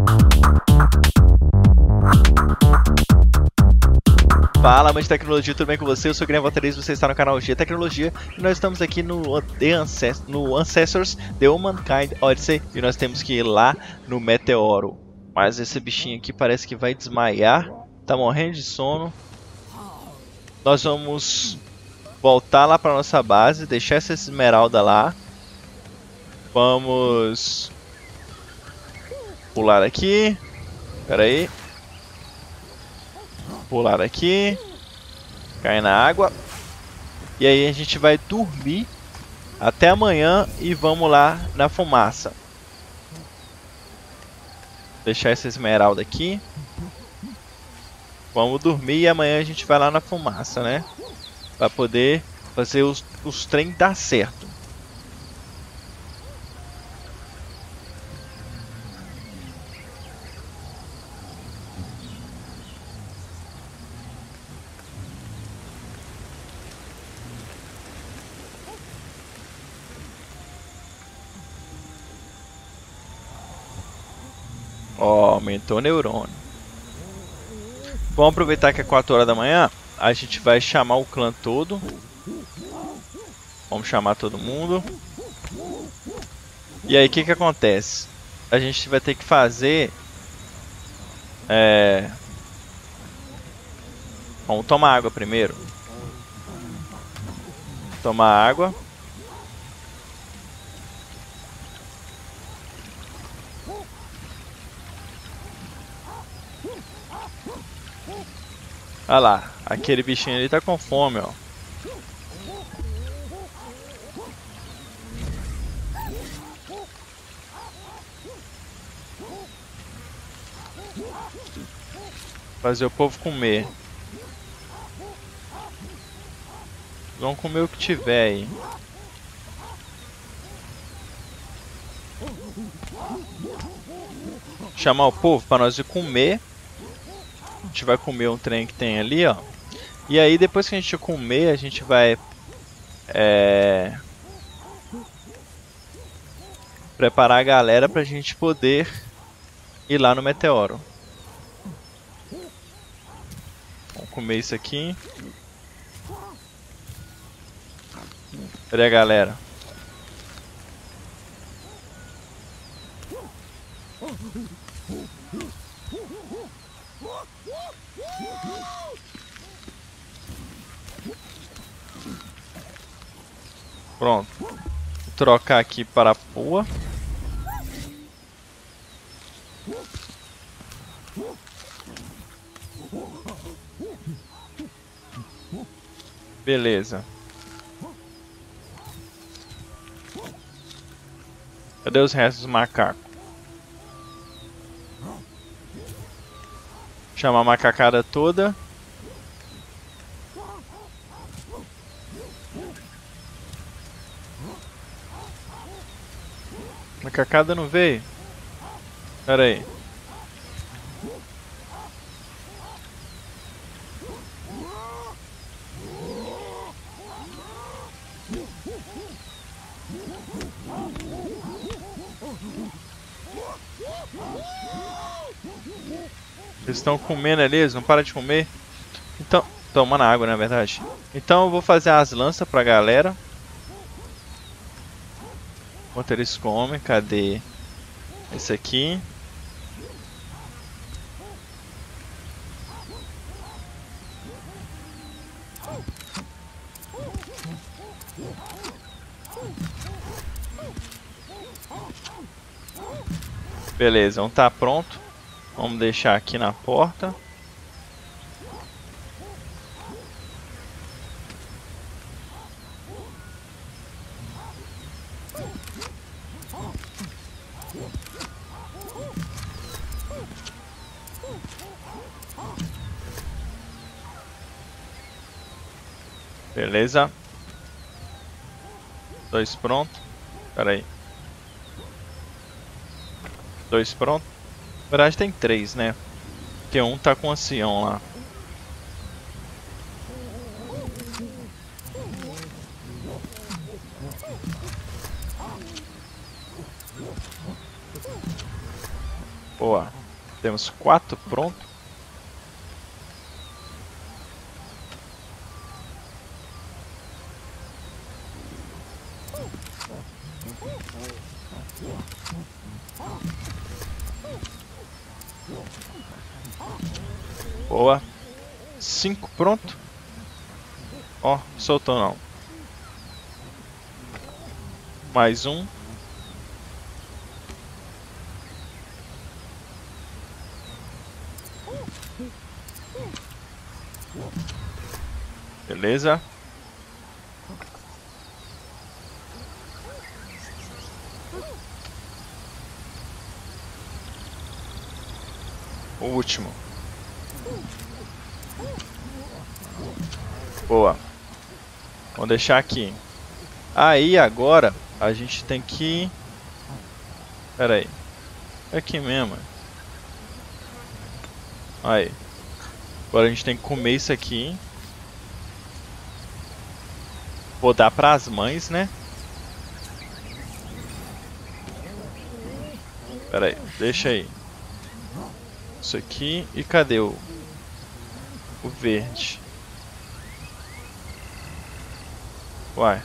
Fala, amante de tecnologia, tudo bem com você? Eu sou o Guilherme Valteriz, você está no canal G Tecnologia e nós estamos aqui no Ancestors The Humankind Odyssey e nós temos que ir lá no Meteoro. Mas esse bichinho aqui parece que vai desmaiar, tá morrendo de sono. Nós vamos voltar lá para nossa base, deixar essa esmeralda lá. Vamos pular aqui. Pera aí. Pular aqui. Cair na água. E aí a gente vai dormir até amanhã e vamos lá na fumaça. Deixar essa esmeralda aqui. Vamos dormir e amanhã a gente vai lá na fumaça, né? Pra poder fazer os trem dar certo. Ó, aumentou o neurônio. Vamos aproveitar que é 4 horas da manhã. A gente vai chamar o clã todo. Vamos chamar todo mundo. E aí o que que acontece? A gente vai ter que fazer... Vamos tomar água primeiro. Tomar água. Olha lá, aquele bichinho ali tá com fome, ó. Fazer o povo comer. Vão comer o que tiver aí. Chamar o povo para nós ir comer. A gente vai comer um trem que tem ali, ó. E aí depois que a gente comer, a gente vai preparar a galera pra gente poder ir lá no Meteoro. Vamos comer isso aqui. Cadê a galera? Pronto. Vou trocar aqui para a pua. Beleza. Cadê os restos do macaco? Chamar a macacada toda. Macacada não veio? Pera aí. Eles estão comendo ali, eles não param de comer. Então, tomando água, na verdade. Então eu vou fazer as lanças pra galera. Enquanto eles comem, cadê esse aqui? Beleza, um tá pronto. Vamos deixar aqui na porta. Beleza. 2 pronto. Pera aí. 2 pronto. Na verdade tem 3, né? Porque um tá com o ancião lá. Boa. Temos 4 pronto. Boa. 5 pronto. Ó, soltou não. Mais um. Beleza. O último. Boa. Vamos deixar aqui. Aí agora a gente tem que... Pera aí. É aqui mesmo. Aí. Agora a gente tem que comer isso aqui. Vou dar pras mães, né? Pera aí. Deixa aí. Isso aqui. E cadê o verde? Uai.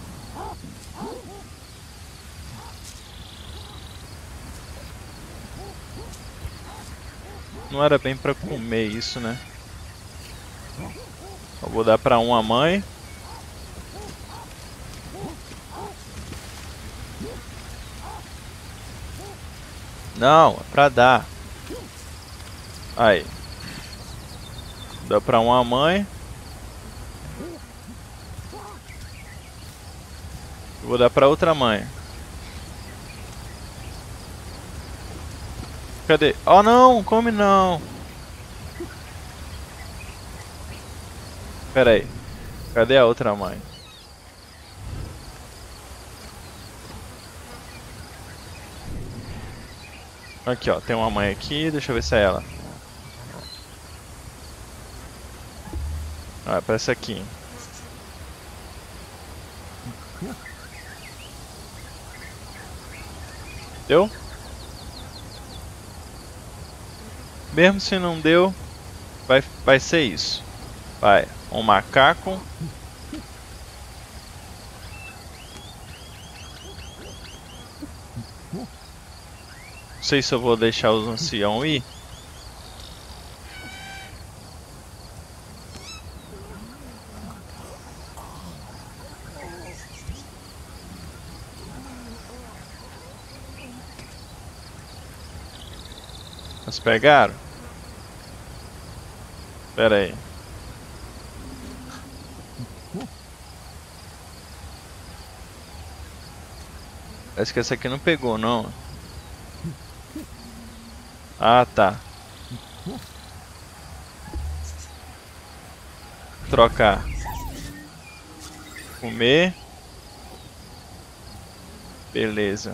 Não era bem pra comer isso, né? Eu vou dar pra uma mãe. Não, é pra dar. Aí. Dá pra uma mãe. Vou dar pra outra mãe. Cadê? Oh não, come não. Pera aí. Cadê a outra mãe? Aqui ó, tem uma mãe aqui, deixa eu ver se é ela. Ah, parece aqui. Deu? Mesmo se não deu, vai ser isso. Vai, um macaco. Não sei se eu vou deixar os anciãos ir. Mas pegaram? Pera aí. Parece que essa aqui não pegou, não. Ah, tá. Trocar. Comer. Beleza.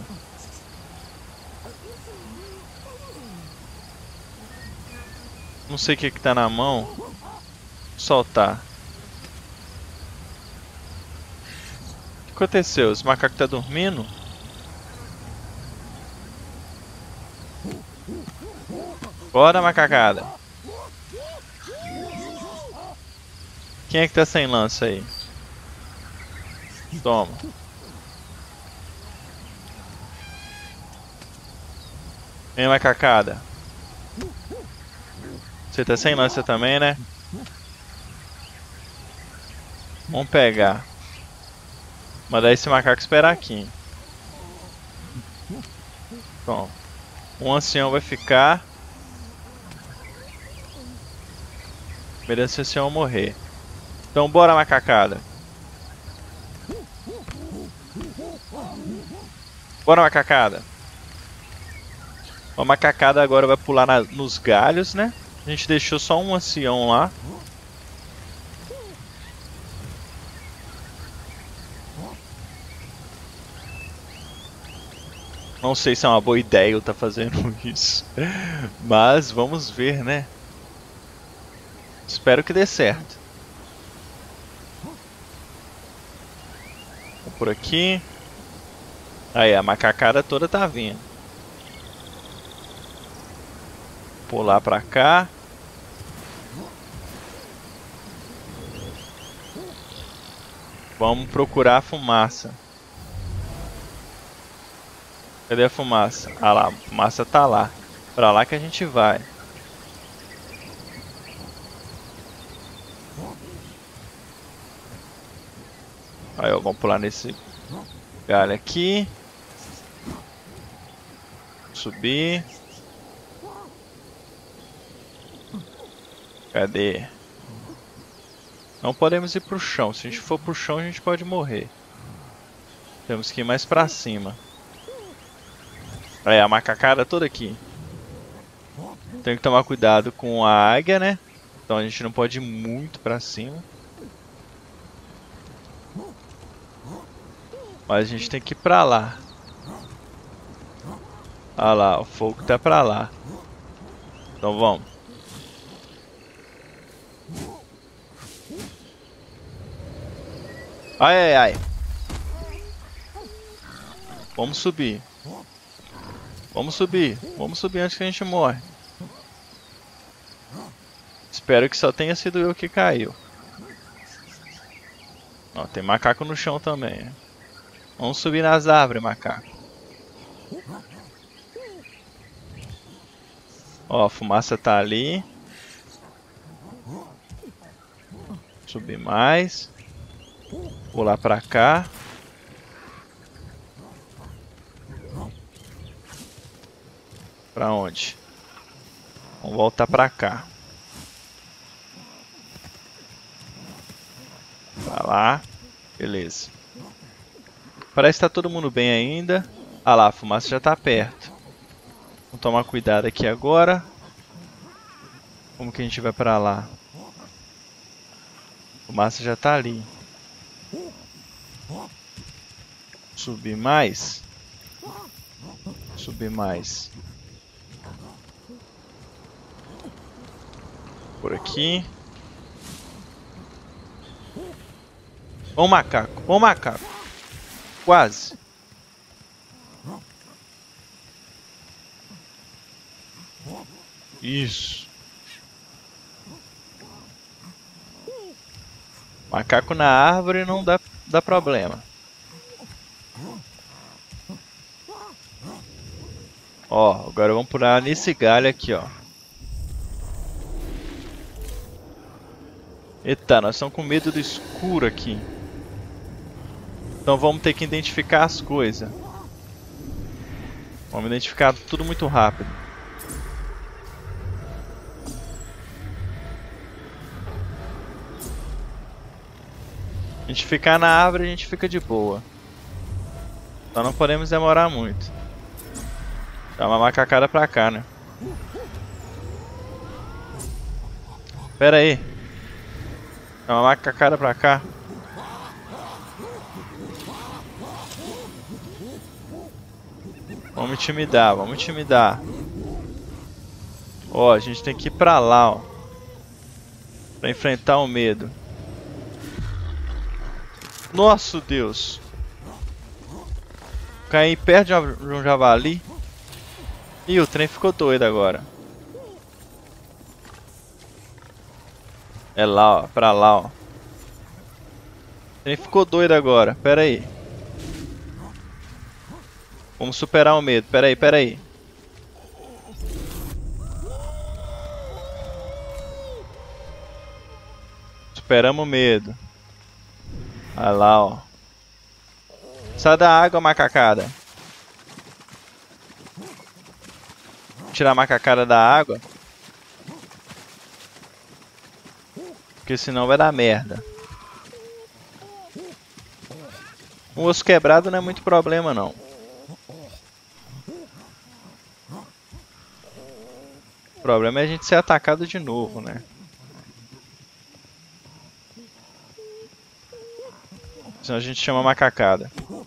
Não sei o que tá na mão. Soltar. O que aconteceu? Esse macaco tá dormindo? Bora, macacada. Quem é que tá sem lança aí? Toma. Vem, macacada. Você tá sem lança também, né? Vamos pegar. Mandar esse macaco esperar aqui. Bom, um ancião vai ficar. Merece esse ancião morrer. Então bora, macacada. Bora, macacada. A macacada agora vai pular nos galhos, né? A gente deixou só um ancião lá. Não sei se é uma boa ideia eu estar fazendo isso. Mas vamos ver, né? Espero que dê certo. Vou por aqui. Aí, a macacada toda tá vindo. pular pra cá. Vamos procurar a fumaça. Cadê a fumaça? Ah lá, a fumaça tá lá. Pra lá que a gente vai. Aí, ó, vamos pular nesse galho aqui. Subir. Cadê? Não podemos ir pro chão. Se a gente for pro chão, a gente pode morrer. Temos que ir mais pra cima. Aí, a macacada toda aqui. Tem que tomar cuidado com a águia, né? Então a gente não pode ir muito pra cima. Mas a gente tem que ir pra lá. Ah lá, o fogo tá pra lá. Então vamos. Ai, ai, ai. Vamos subir. Vamos subir. Vamos subir antes que a gente morre. Espero que só tenha sido eu que caiu. Ó, tem macaco no chão também. Vamos subir nas árvores, macaco. Ó, a fumaça tá ali. Subir mais. Pular pra cá. Pra onde? Vamos voltar pra cá. Pra lá. Beleza. Parece que tá todo mundo bem ainda. Ah lá, a fumaça já tá perto. Vamos tomar cuidado aqui agora. Como que a gente vai pra lá? A fumaça já tá ali. Subir mais. Subir mais. Por aqui. Ó o macaco. Ó o macaco. Quase. Isso. Macaco na árvore não dá problema. Ó, agora vamos pular nesse galho aqui, ó. Eita, nós estamos com medo do escuro aqui. Então vamos ter que identificar as coisas. Vamos identificar tudo muito rápido. A gente ficar na árvore, a gente fica de boa. Então não podemos demorar muito. Dá uma macacada pra cá, né? Pera aí. Dá uma macacada pra cá. Vamos intimidar, vamos intimidar. Ó, a gente tem que ir pra lá, ó. Pra enfrentar o medo. Nossa, Deus. Caí perto de um javali. Ih, o trem ficou doido agora. É lá, ó. Pra lá, ó. O trem ficou doido agora. Pera aí. Vamos superar o medo. Pera aí, pera aí. Superamos o medo. Olha lá, ó. Sai da água, macacada. Tirar a macacada da água. Porque senão vai dar merda. Um osso quebrado não é muito problema, não. O problema é a gente ser atacado de novo, né? Senão a gente chama a macacada.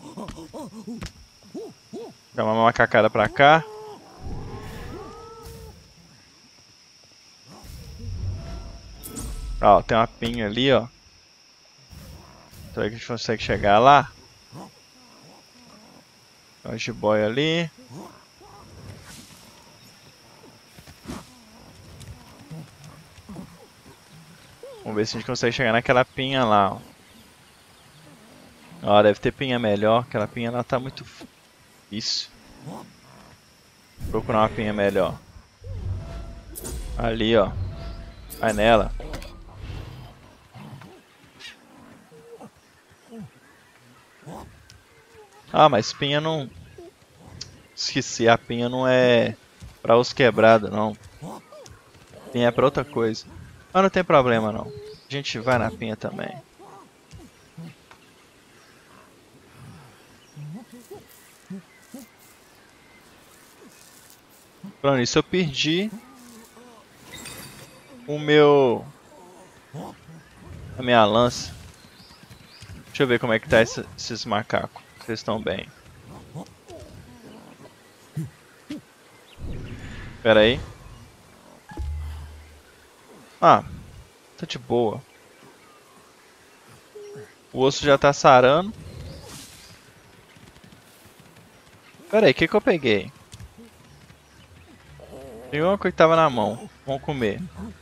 Chama uma macacada pra cá. Ó, tem uma pinha ali, ó. Será que a gente consegue chegar lá? Tem uma jiboia ali. Vamos ver se a gente consegue chegar naquela pinha lá, ó. Ó, deve ter pinha melhor. Aquela pinha lá tá muito... Isso. Vou procurar uma pinha melhor. Ali, ó. Vai nela. Ah, mas pinha não... Esqueci, a pinha não é pra osso quebrado, não. Pinha é pra outra coisa. Mas não tem problema, não. A gente vai na pinha também. Falando isso, eu perdi o meu... a minha lança. Deixa eu ver como é que tá esses macacos. Se eles estão bem. Pera aí. Ah, tá de boa. O osso já tá sarando. Pera aí, o que que eu peguei? Peguei uma coisa que tava na mão. Vamos comer.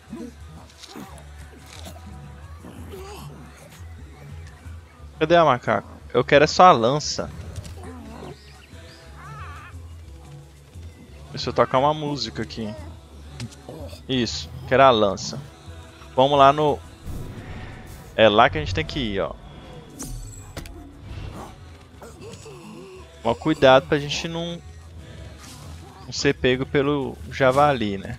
Cadê a macaco? Eu quero é só a lança. Deixa eu tocar uma música aqui. Isso, quero a lança. Vamos lá no... É lá que a gente tem que ir, ó. Mas cuidado pra gente não ser pego pelo javali, né?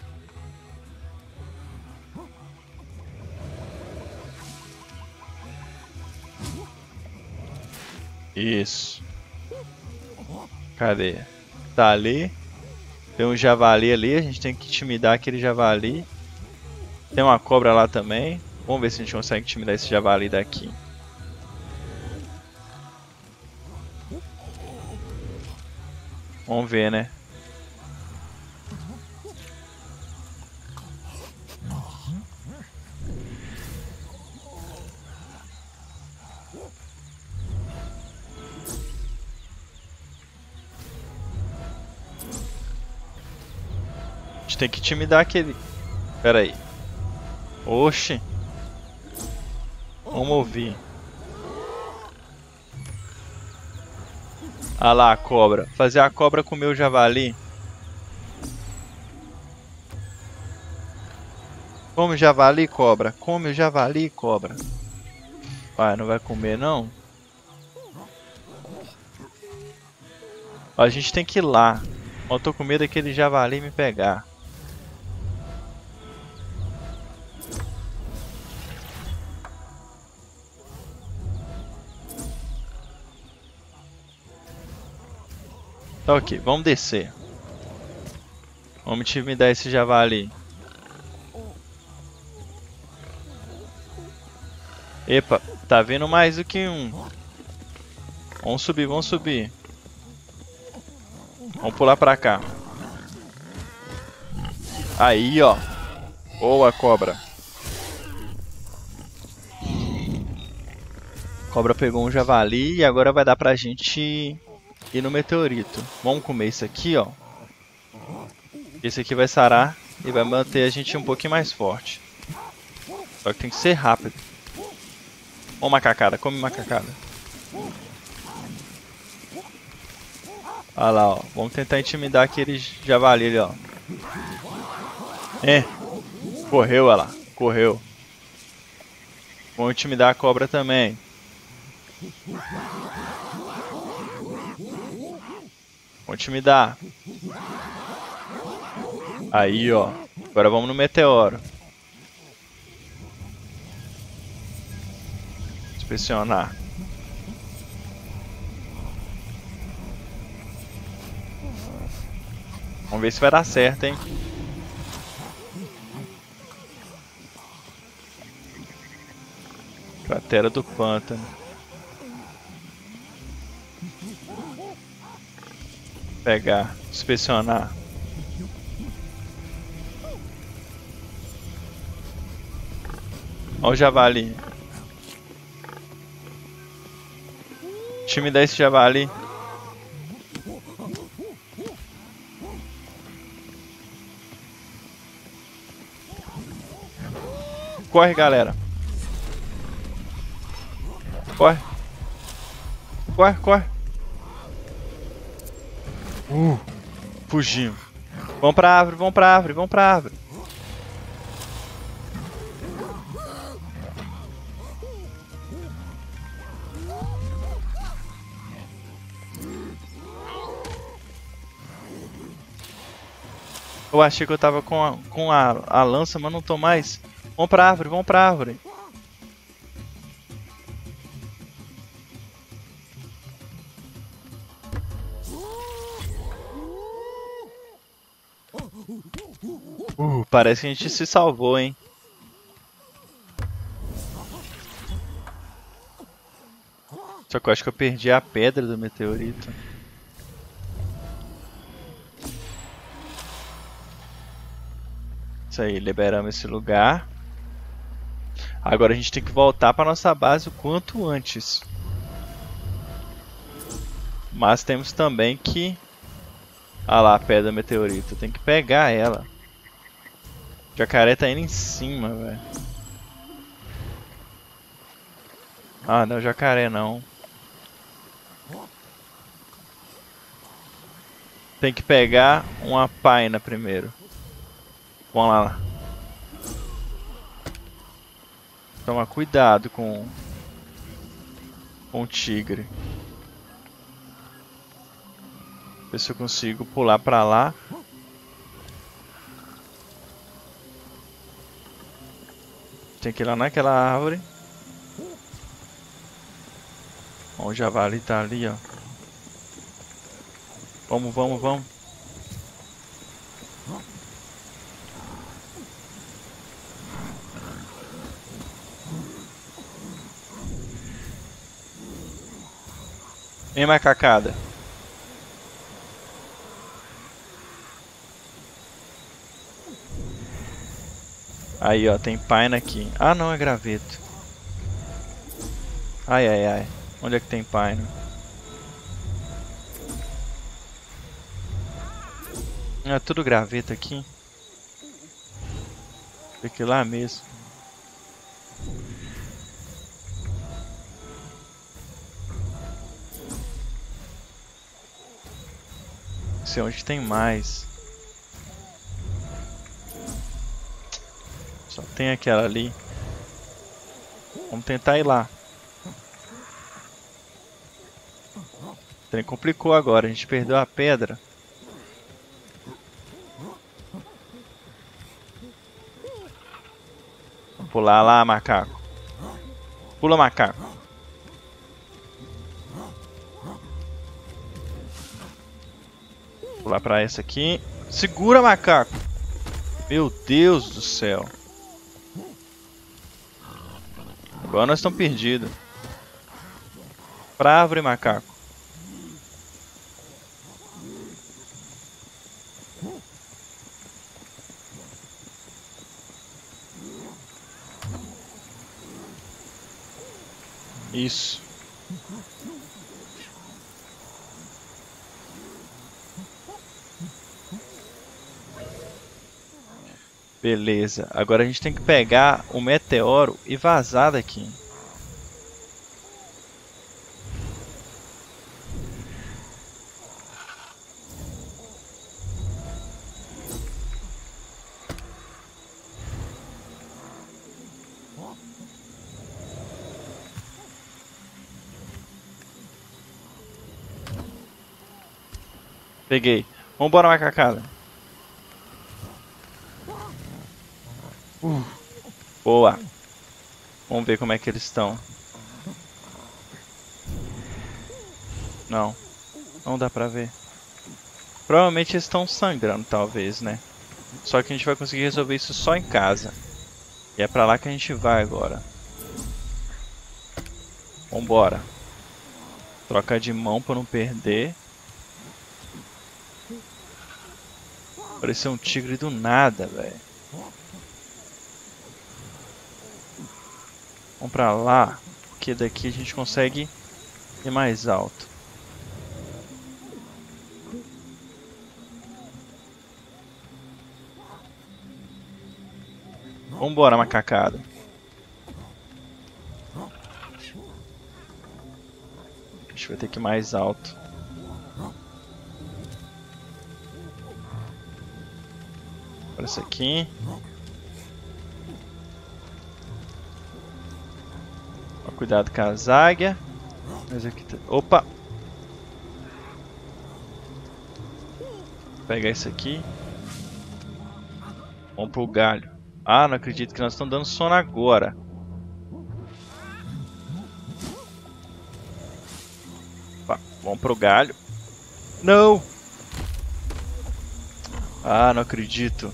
Isso. Cadê? Tá ali. Tem um javali ali, a gente tem que intimidar aquele javali. Tem uma cobra lá também. Vamos ver se a gente consegue intimidar esse javali daqui. Vamos ver, né? A gente tem que intimidar aquele... Pera aí. Oxi. Vamos ouvir. Ah lá, a cobra. Fazer a cobra comer o javali. Come o javali, cobra. Come o javali, cobra. Vai, não vai comer, não? Ó, a gente tem que ir lá. Ó, eu tô com medo daquele javali me pegar. Tá, ok, vamos descer. Vamos intimidar esse javali. Epa, tá vendo mais do que um. Vamos subir, vamos subir. Vamos pular pra cá. Aí, ó. Boa, cobra. Cobra pegou um javali e agora vai dar pra gente ir no meteorito. Vamos comer isso aqui, ó. Esse aqui vai sarar e vai manter a gente um pouquinho mais forte. Só que tem que ser rápido. Ó, macacada, come macacada. Olha lá, ó. Vamos tentar intimidar aquele javali ali, ó. Correu, olha lá. Correu. Vamos intimidar a cobra também. Vamos intimidar. Aí, ó. Agora vamos no meteoro. Inspecionar. Vamos ver se vai dar certo, hein? Cratera do pântano. Pegar, inspecionar. Olha o javali. Intimidar esse javali. Corre, galera. Corre. Corre, corre. Fugimos. Vamos pra árvore, vamos pra árvore, vamos pra árvore. Eu achei que eu tava com a lança, mas não tô mais. Vamos pra árvore, vamos pra árvore. Parece que a gente se salvou, hein? Só que eu acho que eu perdi a pedra do meteorito. Isso aí, liberamos esse lugar. Agora a gente tem que voltar para nossa base o quanto antes. Mas temos também que... Ah lá, a pedra do meteorito. Tem que pegar ela. O jacaré tá indo em cima, velho. Ah, não é o jacaré não. Tem que pegar uma paina primeiro. Vamos lá. Toma cuidado com o tigre. Ver se eu consigo pular pra lá. Tem que ir lá naquela árvore. Ó, o javali tá ali, ó. Vamos, vamos, vamos. Vem, macacada. Aí, ó, tem paina aqui. Ah, não, é graveto. Ai, ai, ai. Onde é que tem paina? É tudo graveto aqui. Fique lá mesmo. Não sei onde tem mais. Só tem aquela ali. Vamos tentar ir lá. O trem complicou agora, a gente perdeu a pedra. Vamos pular lá, macaco. Pula, macaco. Pular pra essa aqui. Segura, macaco. Meu Deus do céu. Agora nós estamos perdidos. Pra árvore, macaco. Isso. Beleza. Agora a gente tem que pegar o meteoro e vazar daqui. Peguei. Vambora, macacada. Boa. Vamos ver como é que eles estão. Não. Não dá pra ver. Provavelmente eles estão sangrando, talvez, né? Só que a gente vai conseguir resolver isso só em casa. E é pra lá que a gente vai agora. Vambora. Troca de mão pra não perder. Pareceu um tigre do nada, velho. Vamos pra lá, porque daqui a gente consegue ir mais alto. Vambora, macacada. baixo, vai ter que ir mais alto. Olha isso aqui. Ó, cuidado com as águias. Mas aqui tá... Opa! Vou pegar isso aqui. Vamos pro galho. Ah, não acredito que nós estamos dando sono agora. Opa, vamos pro galho. Não! Ah, não acredito.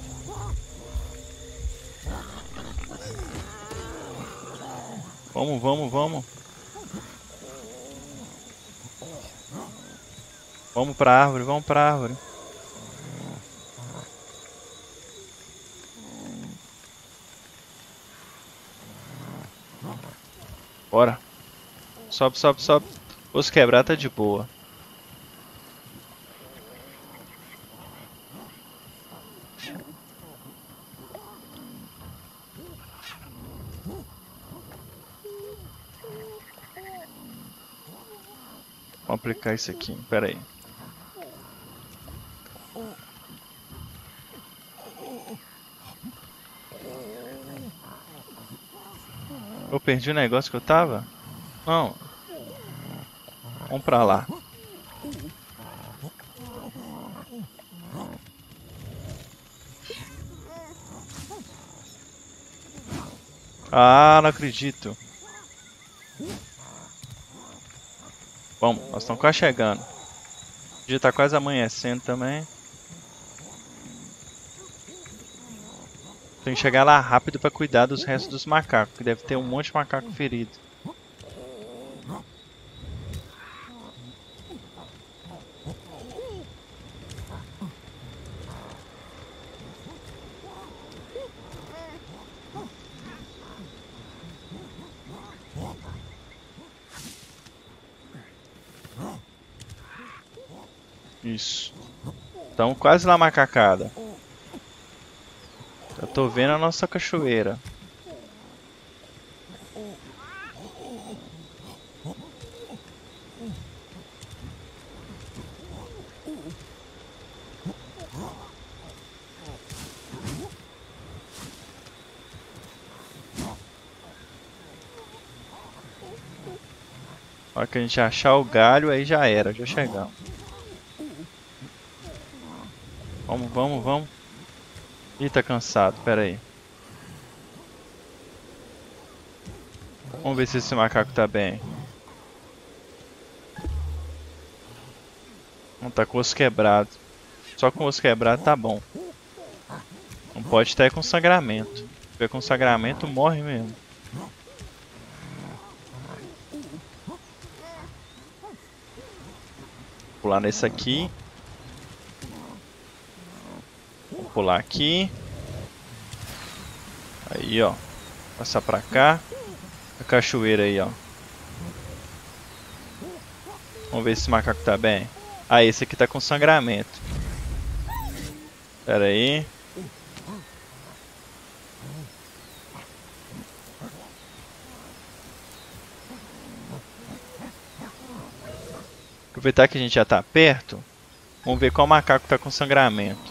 Vamos, vamos, vamos. Vamos pra árvore, vamos pra árvore. Bora. Sobe, sobe, sobe. Os quebrar tá de boa. Vamos aplicar isso aqui, pera aí. Eu perdi o negócio que eu tava? Não. Vamos pra lá. Ah, não acredito. Vamos, nós estamos quase chegando. O dia tá quase amanhecendo também. Tem que chegar lá rápido para cuidar dos restos dos macacos, que deve ter um monte de macaco ferido. Isso. Estamos quase lá, macacada. Eu tô vendo a nossa cachoeira. A hora que a gente achar o galho, aí já era, já chegamos. Vamos, vamos, vamos. Ih, tá cansado, pera aí. Vamos ver se esse macaco tá bem. Não tá com o osso quebrado. Só com o osso quebrado tá bom. Não pode estar com sangramento. Se tiver com sangramento, morre mesmo. Vou pular nesse aqui. Vou pular aqui. Aí, ó. Passar pra cá. A cachoeira aí, ó. Vamos ver se esse macaco tá bem. Ah, esse aqui tá com sangramento. Pera aí. Aproveitar que a gente já tá perto. Vamos ver qual macaco tá com sangramento.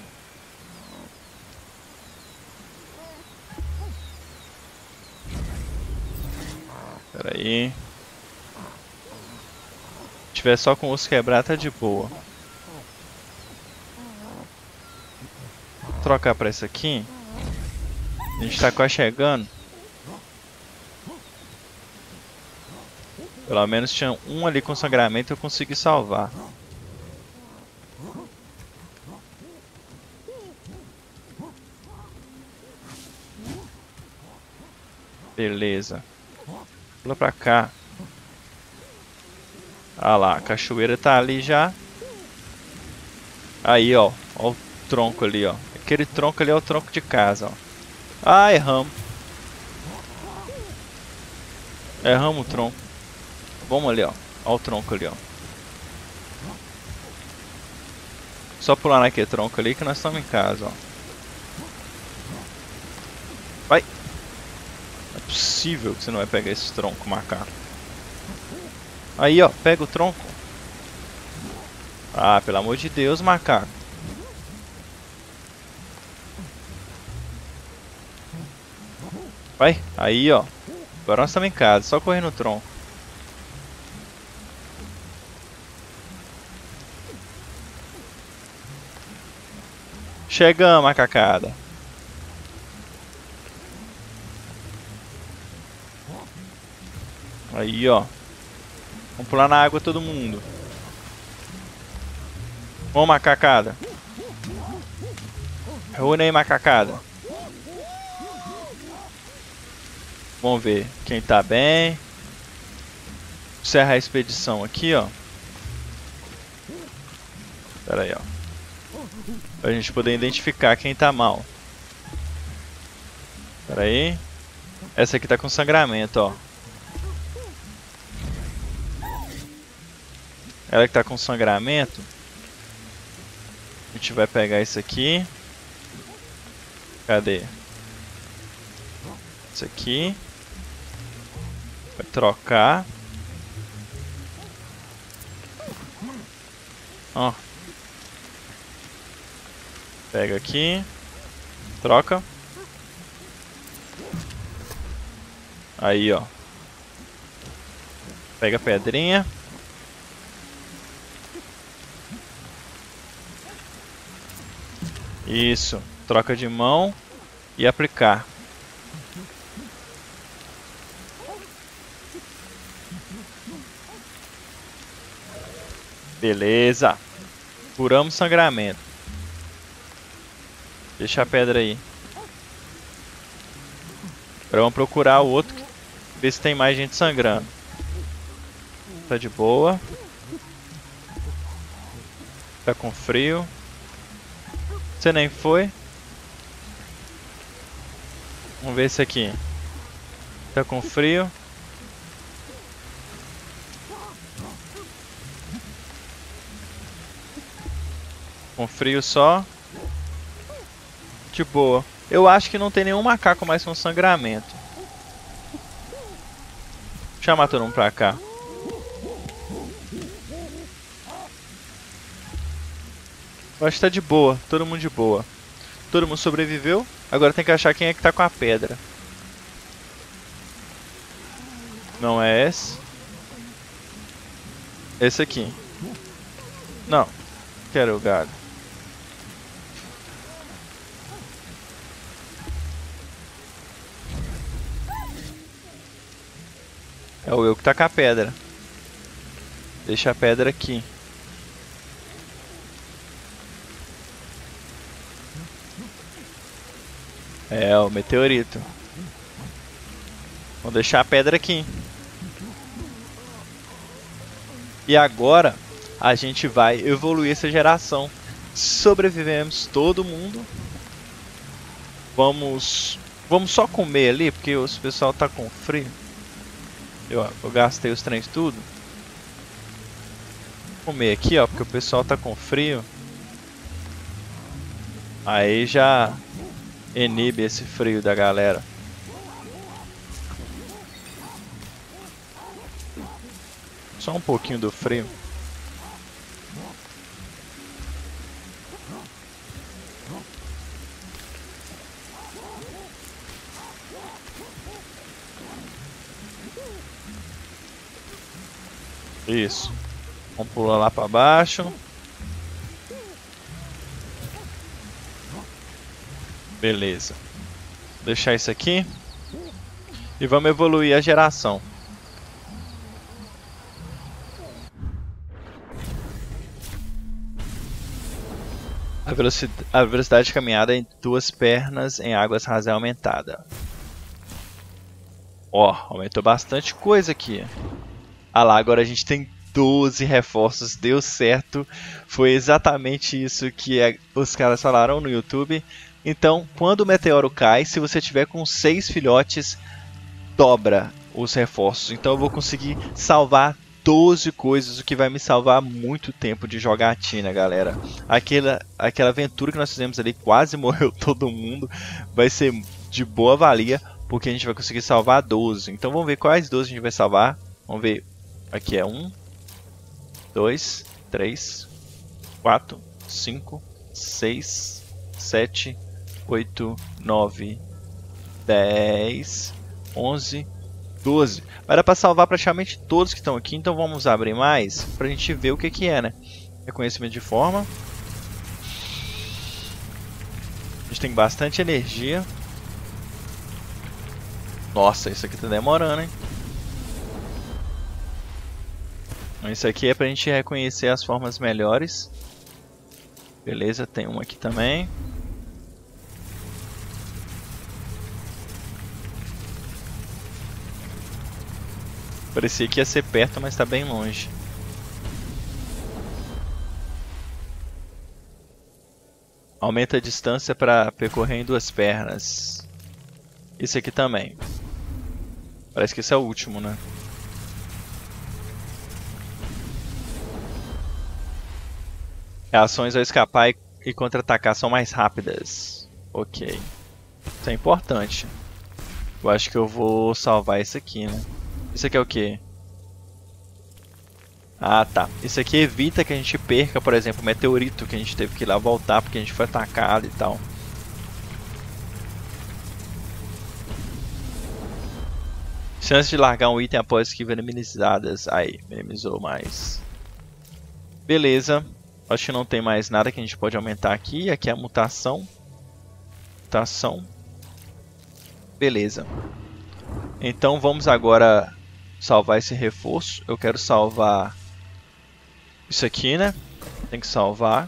Pera aí. Se tiver só com o osso quebrado, tá de boa. Vou trocar pra esse aqui. A gente tá quase chegando. Pelo menos tinha um ali com sangramento e eu consegui salvar. Beleza. Pula pra cá. Ah lá, a cachoeira tá ali já. Aí, ó. Ó o tronco ali, ó. Aquele tronco ali é o tronco de casa, ó. Ah, erramos. Erramos o tronco. Vamos ali, ó. Ó o tronco ali, ó. Só pular naquele tronco ali que nós estamos em casa, ó. Vai. Não é possível que você não vai pegar esse tronco, macaco. Aí, ó, pega o tronco. Ah, pelo amor de Deus, macaco. Vai, aí, ó. Agora nós estamos em casa, só correr no tronco. Chegamos, macacada. Aí, ó. Vamos pular na água todo mundo. Vamos, macacada. Reúne aí, macacada. Vamos ver quem tá bem. Encerra a expedição aqui, ó. Pera aí, ó. Pra gente poder identificar quem tá mal. Pera aí. Essa aqui tá com sangramento, ó. Ela que tá com sangramento. A gente vai pegar isso aqui. Cadê? Isso aqui. Vai trocar. Ó. Pega aqui. Troca. Aí, ó. Pega a pedrinha. Isso. Troca de mão e aplicar. Beleza. Curamos sangramento. Deixa a pedra aí. Agora vamos procurar o outro. Ver se tem mais gente sangrando. Tá de boa. Tá com frio. Você nem foi. Vamos ver esse aqui. Tá com frio. Com frio só. De boa. Eu acho que não tem nenhum macaco mais com sangramento. Vou chamar todo mundo pra cá. Eu acho que tá de boa. Todo mundo de boa. Todo mundo sobreviveu. Agora tem que achar quem é que tá com a pedra. Não é esse. Esse aqui. Não. Quero o galho. É o eu que tá com a pedra. Deixa a pedra aqui. É, o meteorito. Vou deixar a pedra aqui. E agora a gente vai evoluir essa geração. Sobrevivemos todo mundo. Vamos só comer ali, porque o pessoal tá com frio. Eu gastei os trens tudo. Vou comer aqui, ó, porque o pessoal tá com frio. Aí já inibe esse frio da galera. Só um pouquinho do frio. Isso. Vamos pular lá pra baixo. Beleza. Vou deixar isso aqui. E vamos evoluir a geração. A velocidade de caminhada em 2 pernas em águas rasas é aumentada. Ó, aumentou bastante coisa aqui. Ah lá, agora a gente tem 12 reforços, deu certo. Foi exatamente isso que os caras falaram no YouTube. Então, quando o meteoro cai, se você tiver com 6 filhotes, dobra os reforços. Então eu vou conseguir salvar 12 coisas, o que vai me salvar muito tempo de jogatina, galera. Aquela aventura que nós fizemos ali, quase morreu todo mundo, vai ser de boa valia, porque a gente vai conseguir salvar 12. Então vamos ver quais 12 a gente vai salvar. Vamos ver Aqui é 1, 2, 3, 4, 5, 6, 7, 8, 9, 10, 11, 12. Vai dar para salvar praticamente todos que estão aqui, então vamos abrir mais para a gente ver o que que é, né? Reconhecimento de forma. A gente tem bastante energia. Nossa, isso aqui tá demorando, hein? Isso aqui é pra gente reconhecer as formas melhores. Beleza, tem uma aqui também. Parecia que ia ser perto, mas tá bem longe. Aumenta a distância para percorrer em 2 pernas. Esse aqui também. Parece que esse é o último, né? Reações ao escapar e contra-atacar são mais rápidas. Ok. Isso é importante. Eu acho que eu vou salvar isso aqui, né? Isso aqui é o quê? Ah, tá. Isso aqui evita que a gente perca, por exemplo, o meteorito que a gente teve que ir lá voltar porque a gente foi atacado e tal. Chance de largar um item após esquiva minimizadas. Aí, minimizou mais. Beleza. Acho que não tem mais nada que a gente pode aumentar aqui. Aqui é a mutação. Mutação. Beleza. Então vamos agora salvar esse reforço. Eu quero salvar isso aqui, né? Tem que salvar.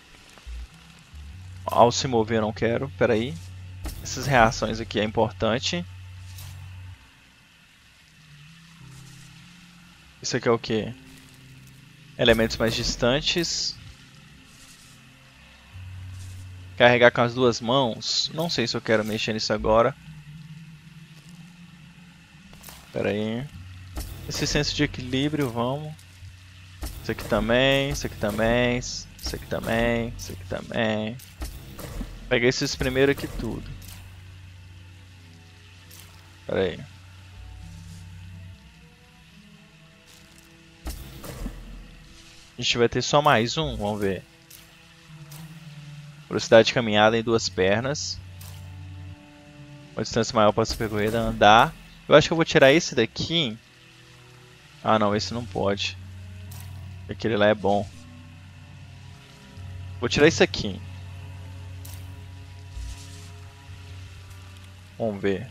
Ao se mover eu não quero. Pera aí. Essas reações aqui é importante. Isso aqui é o que? Elementos mais distantes. Carregar com as 2 mãos. Não sei se eu quero mexer nisso agora. Pera aí. Esse senso de equilíbrio, vamos. Isso aqui também, isso aqui também, isso aqui também, isso aqui também. Peguei esses primeiros aqui tudo. Pera aí. A gente vai ter só mais um, vamos ver. Velocidade de caminhada em 2 pernas. Uma distância maior para ser percorrida, andar. Eu acho que eu vou tirar esse daqui. Ah não, esse não pode. Aquele lá é bom. Vou tirar esse aqui. Vamos ver.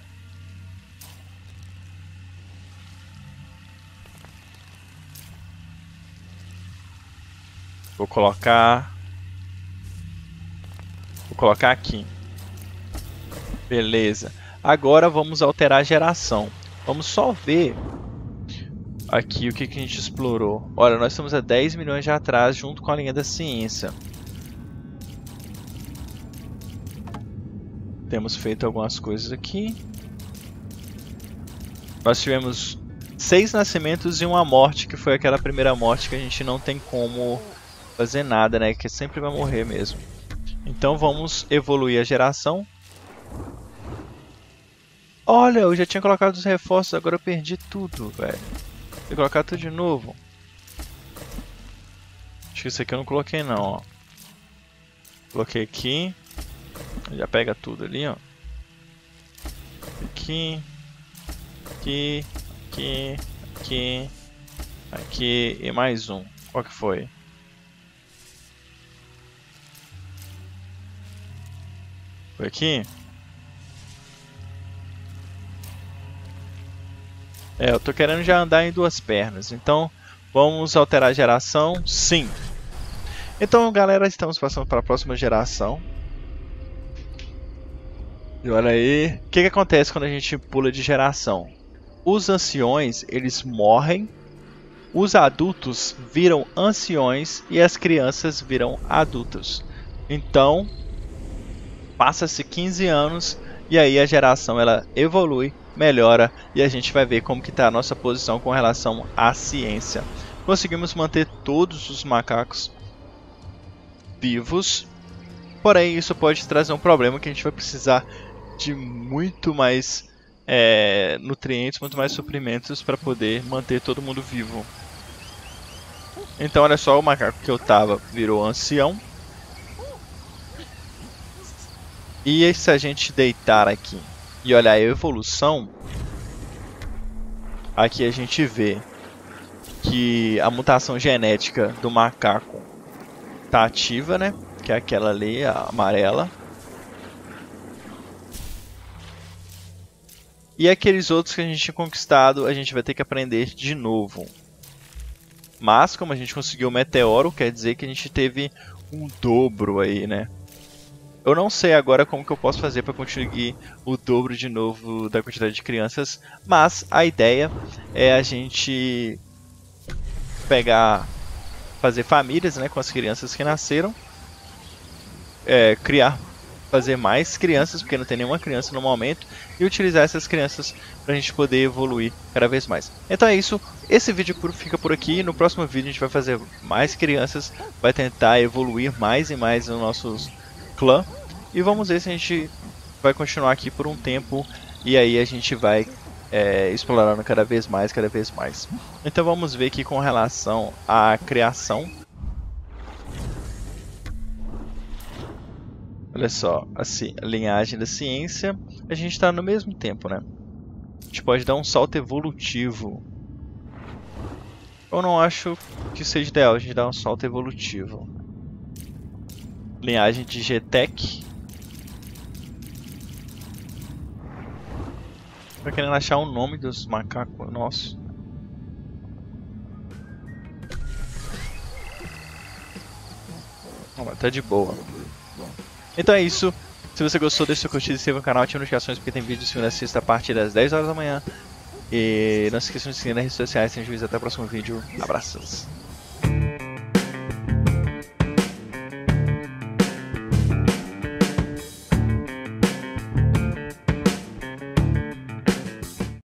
Vou colocar aqui. Beleza. Agora vamos alterar a geração. Vamos só ver aqui o que a gente explorou. Olha, nós estamos há 10 milhões de atrás junto com a linha da ciência. Temos feito algumas coisas aqui. Nós tivemos 6 nascimentos e uma morte, que foi aquela primeira morte que a gente não tem como fazer nada, né? Que sempre vai morrer mesmo. Então vamos evoluir a geração. Olha, eu já tinha colocado os reforços, agora eu perdi tudo, velho. Vou ter que colocar tudo de novo. Acho que isso aqui eu não coloquei não, ó. Coloquei aqui. Já pega tudo ali, ó. Aqui. Aqui. Aqui. Aqui. Aqui. E mais um. Qual que foi? Foi aqui? É, eu tô querendo já andar em 2 pernas. Então, vamos alterar a geração? Sim. Então, galera, estamos passando para a próxima geração. E olha aí. O que acontece quando a gente pula de geração? Os anciões, eles morrem. Os adultos viram anciões e as crianças viram adultos. Então, passa-se 15 anos e aí a geração ela evolui, melhora e a gente vai ver como que está a nossa posição com relação à ciência. Conseguimos manter todos os macacos vivos, porém isso pode trazer um problema que a gente vai precisar de muito mais nutrientes, muito mais suprimentos para poder manter todo mundo vivo. Então olha só, o macaco que eu tava virou ancião. E se a gente deitar aqui e olhar a evolução, aqui a gente vê que a mutação genética do macaco tá ativa, né? Que é aquela ali, a amarela. E aqueles outros que a gente tinha conquistado, a gente vai ter que aprender de novo. Mas, como a gente conseguiu o meteoro, quer dizer que a gente teve um dobro aí, né? Eu não sei agora como que eu posso fazer para conseguir o dobro de novo da quantidade de crianças. Mas a ideia é a gente fazer famílias, né, com as crianças que nasceram. Fazer mais crianças, porque não tem nenhuma criança no momento, e utilizar essas crianças para a gente poder evoluir cada vez mais. Então é isso, esse vídeo fica por aqui. No próximo vídeo a gente vai fazer mais crianças, vai tentar evoluir mais e mais no nosso clã, e vamos ver se a gente vai continuar aqui por um tempo, e aí a gente vai explorando cada vez mais. Então vamos ver aqui com relação à criação. Olha só, assim, a linhagem da ciência, a gente está no mesmo tempo, né? A gente pode dar um salto evolutivo. Eu não acho que seja ideal a gente dar um salto evolutivo. Linhagem de G-Tech. Tô querendo achar o nome dos macacos nossos. Não, mas tá de boa. Então é isso. Se você gostou, deixe seu curtir, se inscreva no canal, ative notificações porque tem vídeo de segunda a sexta a partir das 10 horas da manhã. E não se esqueçam de seguir nas redes sociais. Sem juízo, até o próximo vídeo. Abraços.